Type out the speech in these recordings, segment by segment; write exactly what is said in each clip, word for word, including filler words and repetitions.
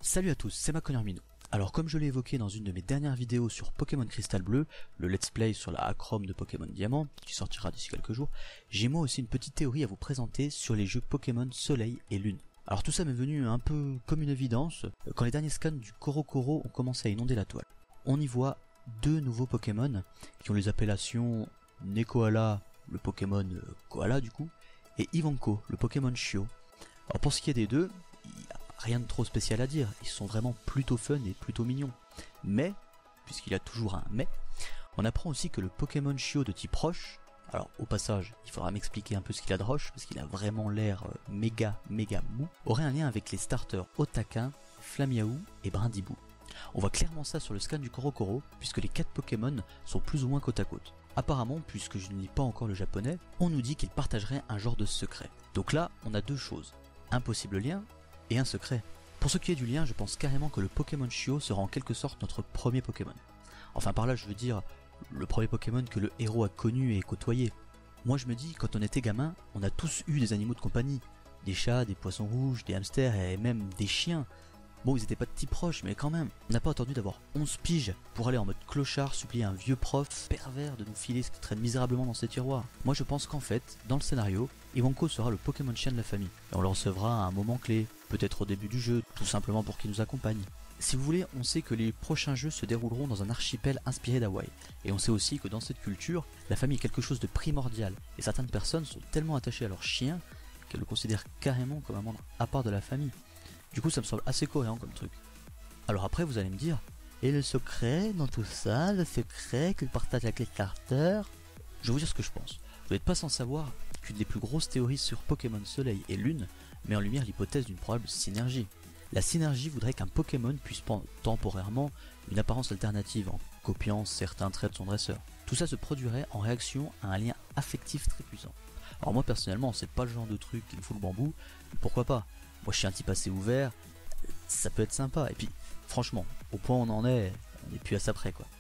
Salut à tous, c'est MacConnerMinou. Alors comme je l'ai évoqué dans une de mes dernières vidéos sur Pokémon Cristal Bleu, le let's play sur la Acrom de Pokémon Diamant, qui sortira d'ici quelques jours, j'ai moi aussi une petite théorie à vous présenter sur les jeux Pokémon Soleil et Lune. Alors tout ça m'est venu un peu comme une évidence, quand les derniers scans du Korokoro ont commencé à inonder la toile. On y voit deux nouveaux Pokémon, qui ont les appellations Nekoala, le Pokémon Koala du coup, et Ivanko, le Pokémon Chiot. Alors pour ce qui est des deux, rien de trop spécial à dire, ils sont vraiment plutôt fun et plutôt mignons. Mais, puisqu'il y a toujours un mais, on apprend aussi que le Pokémon Chiot de type roche, alors au passage, il faudra m'expliquer un peu ce qu'il a de roche, parce qu'il a vraiment l'air euh, méga méga mou, aurait un lien avec les starters Otaquin, Flamiaou et Brindibou. On voit clairement ça sur le scan du Korokoro, puisque les quatre Pokémon sont plus ou moins côte à côte. Apparemment, puisque je ne lis pas encore le japonais, on nous dit qu'ils partageraient un genre de secret. Donc là, on a deux choses, un possible lien, et un secret. Pour ce qui est du lien, je pense carrément que le Pokémon Chiot sera en quelque sorte notre premier Pokémon. Enfin par là je veux dire, le premier Pokémon que le héros a connu et côtoyé. Moi je me dis, quand on était gamin, on a tous eu des animaux de compagnie. Des chats, des poissons rouges, des hamsters et même des chiens. Bon, ils étaient pas de type proche, mais quand même, on n'a pas attendu d'avoir onze piges pour aller en mode clochard supplier un vieux prof pervers de nous filer ce qui traîne misérablement dans ses tiroirs. Moi je pense qu'en fait, dans le scénario, Ivanko sera le Pokémon chien de la famille, et on le recevra à un moment clé, peut-être au début du jeu, tout simplement pour qu'il nous accompagne. Si vous voulez, on sait que les prochains jeux se dérouleront dans un archipel inspiré d'Hawaï, et on sait aussi que dans cette culture, la famille est quelque chose de primordial, et certaines personnes sont tellement attachées à leur chien qu'elles le considèrent carrément comme un membre à part de la famille. Du coup ça me semble assez cohérent comme truc. Alors après vous allez me dire, et le secret dans tout ça, le secret qu'il partage avec les starters? Je vais vous dire ce que je pense. Vous n'êtes pas sans savoir qu'une des plus grosses théories sur Pokémon Soleil et Lune met en lumière l'hypothèse d'une probable synergie. La synergie voudrait qu'un Pokémon puisse prendre temporairement une apparence alternative en copiant certains traits de son dresseur. Tout ça se produirait en réaction à un lien affectif très puissant. Alors moi personnellement c'est pas le genre de truc qui me fout le bambou, mais pourquoi pas? Moi je suis un type assez ouvert, ça peut être sympa, et puis franchement, au point où on en est, on n'est plus à ça près quoi.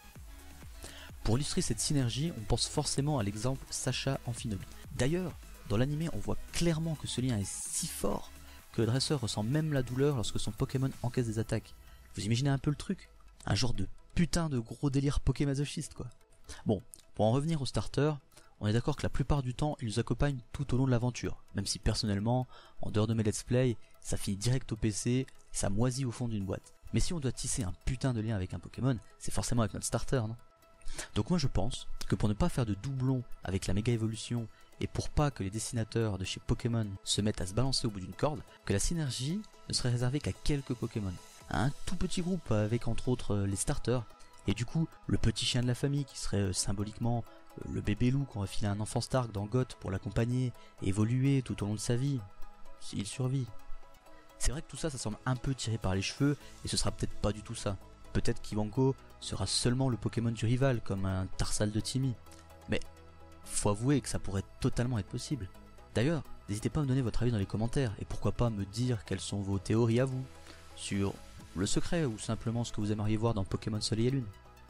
Pour illustrer cette synergie, on pense forcément à l'exemple Sacha Amphinobi. D'ailleurs, dans l'anime on voit clairement que ce lien est si fort que le dresseur ressent même la douleur lorsque son Pokémon encaisse des attaques. Vous imaginez un peu le truc? Un genre de putain de gros délire pokémasochiste quoi. Bon, pour en revenir au starter, on est d'accord que la plupart du temps, ils nous accompagnent tout au long de l'aventure, même si personnellement, en dehors de mes let's play, ça finit direct au P C, et ça moisit au fond d'une boîte. Mais si on doit tisser un putain de lien avec un Pokémon, c'est forcément avec notre starter, non? Donc moi je pense que pour ne pas faire de doublons avec la méga évolution, et pour pas que les dessinateurs de chez Pokémon se mettent à se balancer au bout d'une corde, que la synergie ne serait réservée qu'à quelques Pokémon. À un tout petit groupe avec entre autres les starters, et du coup le petit chien de la famille qui serait euh, symboliquement euh, le bébé loup qu'on va filer à un enfant Stark dans Goth pour l'accompagner et évoluer tout au long de sa vie, s'il survit. C'est vrai que tout ça ça semble un peu tiré par les cheveux, et ce sera peut-être pas du tout ça. Peut-être qu'Ivanko sera seulement le Pokémon du rival, comme un Tarsal de Timmy. Mais faut avouer que ça pourrait totalement être possible. D'ailleurs, n'hésitez pas à me donner votre avis dans les commentaires, et pourquoi pas me dire quelles sont vos théories à vous, sur le secret ou simplement ce que vous aimeriez voir dans Pokémon Soleil et Lune.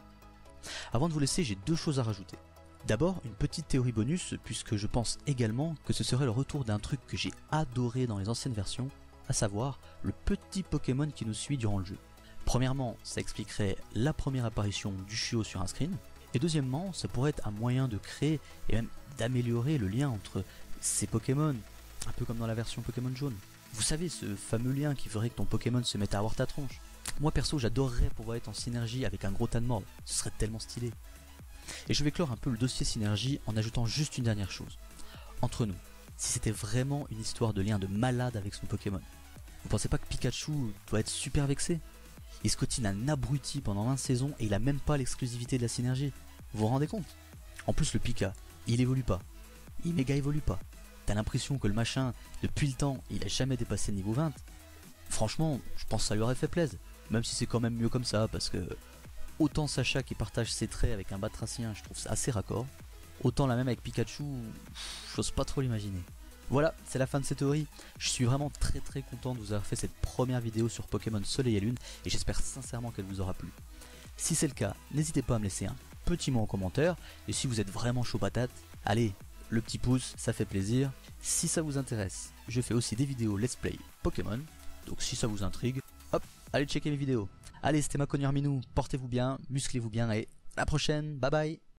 Avant de vous laisser, j'ai deux choses à rajouter. D'abord, une petite théorie bonus, puisque je pense également que ce serait le retour d'un truc que j'ai adoré dans les anciennes versions, à savoir le petit Pokémon qui nous suit durant le jeu. Premièrement, ça expliquerait la première apparition du chiot sur un screen, et deuxièmement, ça pourrait être un moyen de créer et même d'améliorer le lien entre ces Pokémon, un peu comme dans la version Pokémon jaune. Vous savez, ce fameux lien qui ferait que ton Pokémon se mette à avoir ta tronche. Moi perso, j'adorerais pouvoir être en synergie avec un gros tas de morts, ce serait tellement stylé. Et je vais clore un peu le dossier synergie en ajoutant juste une dernière chose. Entre nous, si c'était vraiment une histoire de lien de malade avec son Pokémon, vous pensez pas que Pikachu doit être super vexé? Il scotine un abruti pendant vingt saisons et il a même pas l'exclusivité de la synergie. Vous vous rendez compte? En plus le Pika, il évolue pas, il méga évolue pas. T'as l'impression que le machin, depuis le temps, il a jamais dépassé le niveau vingt. Franchement, je pense que ça lui aurait fait plaisir. Même si c'est quand même mieux comme ça, parce que autant Sacha qui partage ses traits avec un batracien, je trouve ça assez raccord, autant la même avec Pikachu, j'ose pas trop l'imaginer. Voilà, c'est la fin de cette théorie. Je suis vraiment très très content de vous avoir fait cette première vidéo sur Pokémon Soleil et Lune, et j'espère sincèrement qu'elle vous aura plu. Si c'est le cas, n'hésitez pas à me laisser un petit mot en commentaire, et si vous êtes vraiment chaud patate, allez, le petit pouce, ça fait plaisir. Si ça vous intéresse, je fais aussi des vidéos let's play Pokémon, donc si ça vous intrigue, hop, allez checker mes vidéos. Allez, c'était Maconnier Minou, portez-vous bien, musclez-vous bien et à la prochaine, bye bye.